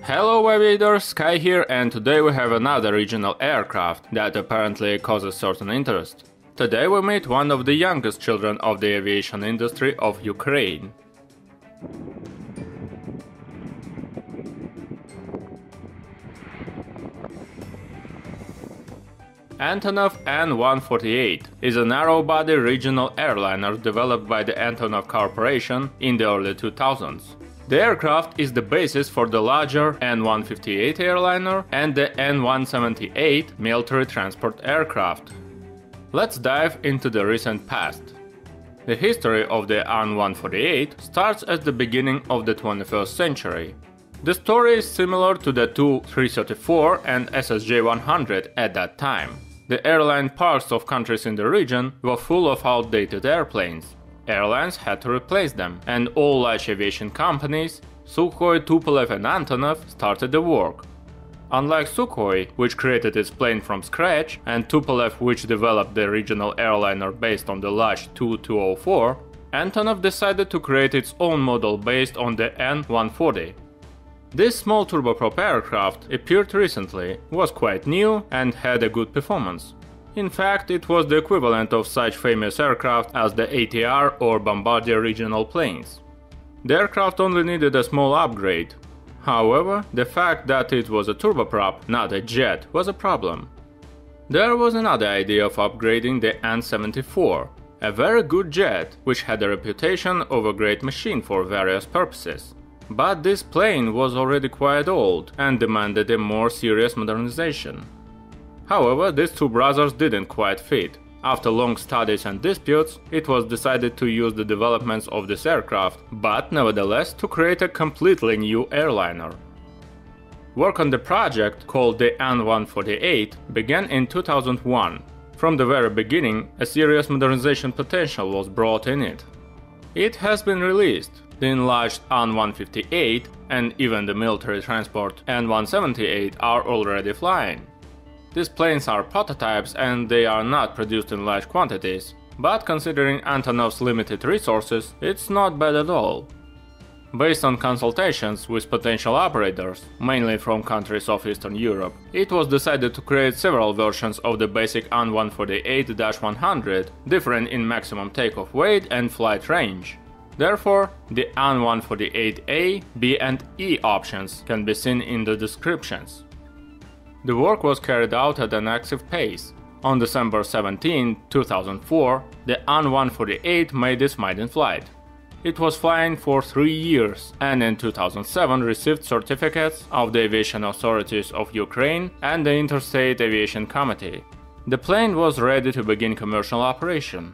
Hello aviators, Sky here, and today we have another regional aircraft that apparently causes certain interest. Today we meet one of the youngest children of the aviation industry of Ukraine. Antonov An-148 is a narrow-body regional airliner developed by the Antonov Corporation in the early 2000s. The aircraft is the basis for the larger An-158 airliner and the An-178 military transport aircraft. Let's dive into the recent past. The history of the An-148 starts at the beginning of the 21st century. The story is similar to the two 334 and SSJ-100 at that time. The airline parks of countries in the region were full of outdated airplanes. Airlines had to replace them, and all large aviation companies, Sukhoi, Tupolev and Antonov, started the work. Unlike Sukhoi, which created its plane from scratch, and Tupolev, which developed the regional airliner based on the large Tu-204, Antonov decided to create its own model based on the An-140. This small turboprop aircraft appeared recently, was quite new and had a good performance. In fact, it was the equivalent of such famous aircraft as the ATR or Bombardier regional planes. The aircraft only needed a small upgrade. However, the fact that it was a turboprop, not a jet, was a problem. There was another idea of upgrading the An-74, a very good jet which had a reputation of a great machine for various purposes. But this plane was already quite old and demanded a more serious modernization. However, these two brothers didn't quite fit. After long studies and disputes, it was decided to use the developments of this aircraft, but nevertheless to create a completely new airliner. Work on the project, called the An-148, began in 2001. From the very beginning, a serious modernization potential was brought in it. It has been released. The enlarged An-158 and even the military transport An-178 are already flying. These planes are prototypes and they are not produced in large quantities, but considering Antonov's limited resources, it's not bad at all. Based on consultations with potential operators, mainly from countries of Eastern Europe, it was decided to create several versions of the basic An-148-100, different in maximum takeoff weight and flight range. Therefore, the An-148A, B and E options can be seen in the descriptions. The work was carried out at an active pace. On December 17, 2004, the An-148 made its maiden flight. It was flying for 3 years and in 2007 received certificates of the aviation authorities of Ukraine and the Interstate Aviation Committee. The plane was ready to begin commercial operation.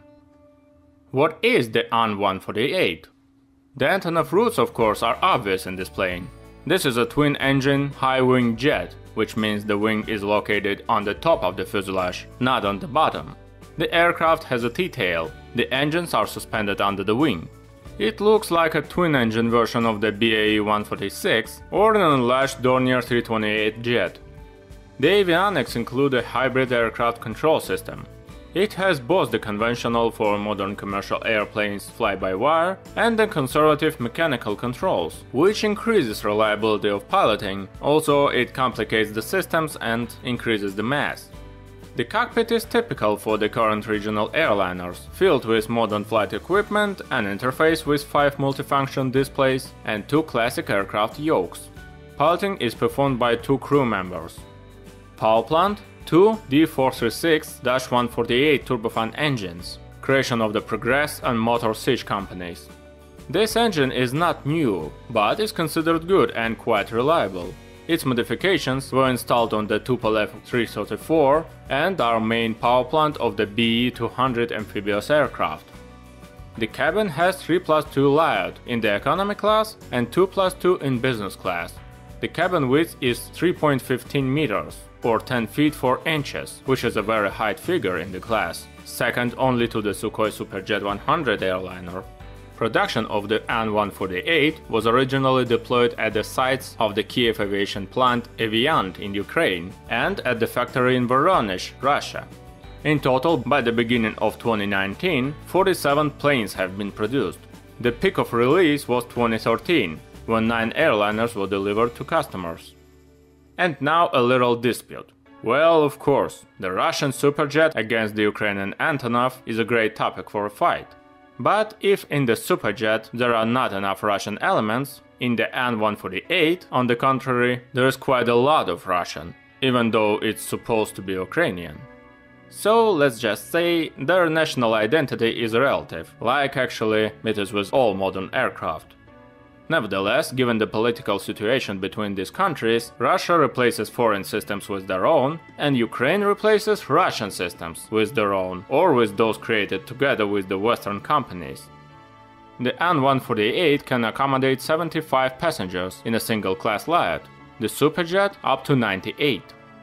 What is the An-148? The Antonov roots, of course, are obvious in this plane. This is a twin-engine, high-wing jet, which means the wing is located on the top of the fuselage, not on the bottom. The aircraft has a T-tail. The engines are suspended under the wing. It looks like a twin-engine version of the BAE-146 or an enlarged Dornier 328 jet. The avionics include a hybrid aircraft control system. It has both the conventional for modern commercial airplanes fly-by-wire and the conservative mechanical controls, which increases reliability of piloting, also it complicates the systems and increases the mass. The cockpit is typical for the current regional airliners, filled with modern flight equipment, an interface with 5 multifunction displays and 2 classic aircraft yokes. Piloting is performed by 2 crew members. Power plant: 2 D436-148 turbofan engines, creation of the Progress and Motor Siege companies. This engine is not new, but is considered good and quite reliable. Its modifications were installed on the Tupolev 334 and are main power plant of the BE-200 amphibious aircraft. The cabin has 3+2 layout in the economy class and 2+2 in business class. The cabin width is 3.15 meters, or 10 feet 4 inches, which is a very high figure in the class, second only to the Sukhoi Superjet 100 airliner. Production of the An-148 was originally deployed at the sites of the Kiev aviation plant Eviant in Ukraine and at the factory in Voronezh, Russia. In total, by the beginning of 2019, 47 planes have been produced. The peak of release was 2013. when 9 airliners were delivered to customers. And now a little dispute. Well, of course, the Russian Superjet against the Ukrainian Antonov is a great topic for a fight. But if in the Superjet there are not enough Russian elements, in the An-148, on the contrary, there is quite a lot of Russian, even though it's supposed to be Ukrainian. So let's just say their national identity is relative, like actually it is with all modern aircraft. Nevertheless, given the political situation between these countries, Russia replaces foreign systems with their own, and Ukraine replaces Russian systems with their own, or with those created together with the Western companies. The An-148 can accommodate 75 passengers in a single-class light, the Superjet up to 98.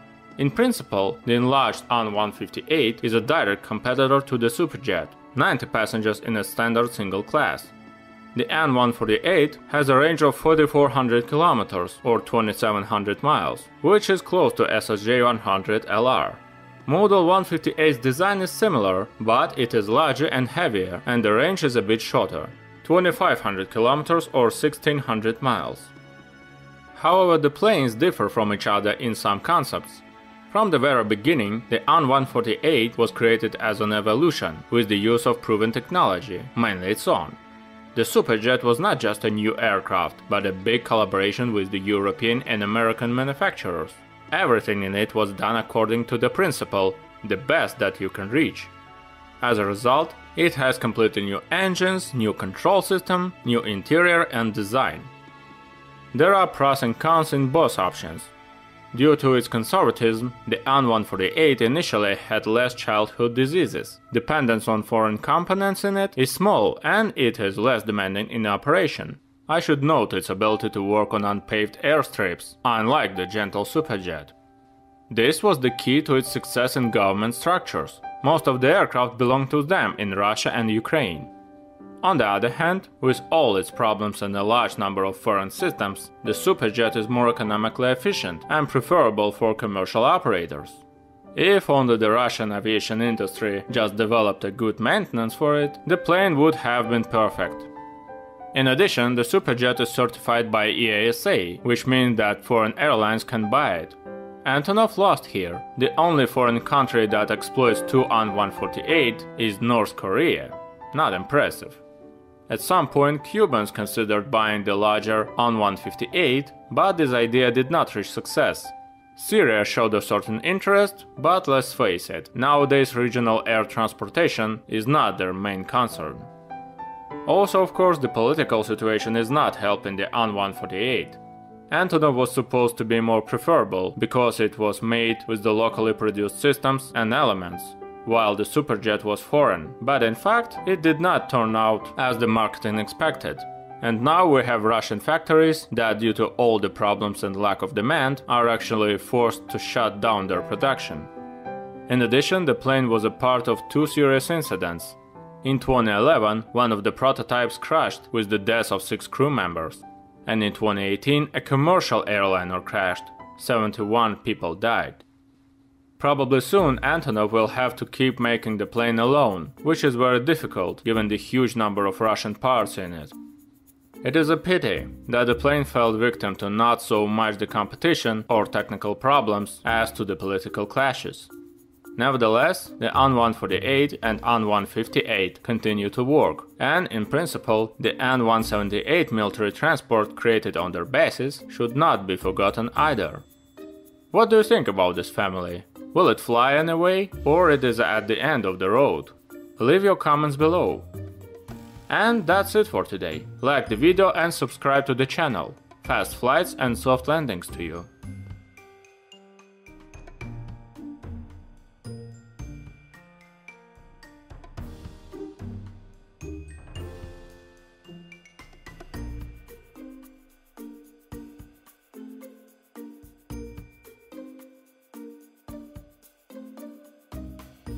In principle, the enlarged An-158 is a direct competitor to the Superjet, 90 passengers in a standard single class. The An-148 has a range of 4,400 kilometers or 2,700 miles, which is close to SSJ-100LR. Model 158's design is similar, but it is larger and heavier, and the range is a bit shorter, 2,500 kilometers or 1,600 miles. However, the planes differ from each other in some concepts. From the very beginning, the An-148 was created as an evolution, with the use of proven technology, mainly its own. The Superjet was not just a new aircraft, but a big collaboration with the European and American manufacturers. Everything in it was done according to the principle, the best that you can reach. As a result, it has completely new engines, new control system, new interior and design. There are pros and cons in both options. Due to its conservatism, the An-148 initially had less childhood diseases. Dependence on foreign components in it is small and it is less demanding in operation. I should note its ability to work on unpaved airstrips, unlike the gentle Superjet. This was the key to its success in government structures. Most of the aircraft belonged to them in Russia and Ukraine. On the other hand, with all its problems and a large number of foreign systems, the Superjet is more economically efficient and preferable for commercial operators. If only the Russian aviation industry just developed a good maintenance for it, the plane would have been perfect. In addition, the Superjet is certified by EASA, which means that foreign airlines can buy it. Antonov lost here. The only foreign country that exploits two An-148 is North Korea. Not impressive. At some point, Cubans considered buying the larger An-158, but this idea did not reach success. Syria showed a certain interest, but let's face it, nowadays regional air transportation is not their main concern. Also, of course, the political situation is not helping the An-148. Antonov was supposed to be more preferable because it was made with the locally produced systems and elements, while the Superjet was foreign, but in fact it did not turn out as the marketing expected. And now we have Russian factories that, due to all the problems and lack of demand, are actually forced to shut down their production. In addition, the plane was a part of two serious incidents. In 2011, one of the prototypes crashed with the death of 6 crew members, and in 2018 a commercial airliner crashed, 71 people died. Probably soon Antonov will have to keep making the plane alone, which is very difficult given the huge number of Russian parts in it. It is a pity that the plane fell victim to not so much the competition or technical problems as to the political clashes. Nevertheless, the An-148 and An-158 continue to work, and in principle, the An-178 military transport created on their bases should not be forgotten either. What do you think about this family? Will it fly anyway, or it is at the end of the road? Leave your comments below. And that's it for today. Like the video and subscribe to the channel. Fast flights and soft landings to you.